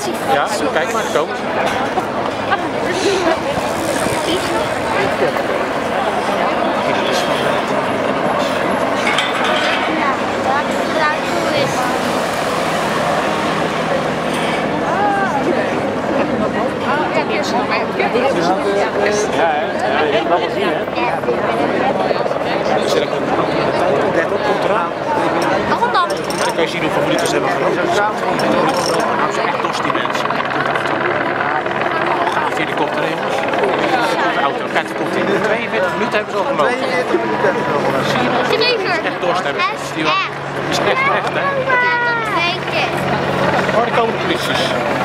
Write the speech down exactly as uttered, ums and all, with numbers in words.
politie. Ja, kijk maar, komen ze. Ja, hè? Ja, je hebt wel gezien, hè? Let op, komt eraan. Waarom dan? Dan kun je zien hoeveel minuten ze hebben gelopen. Nou, ze zijn echt dorst die mensen. Gaan via de kopter, jongens. De auto, kijk, komt in tweeënveertig minuten hebben ze al gelopen. tweeënveertig minuten hebben ze al gelopen. Zie je nog? Echt dorst hebben. Dat is echt. Dat is echt, echt, hè? Ja, dat weet ik. Oh, er komen de polities.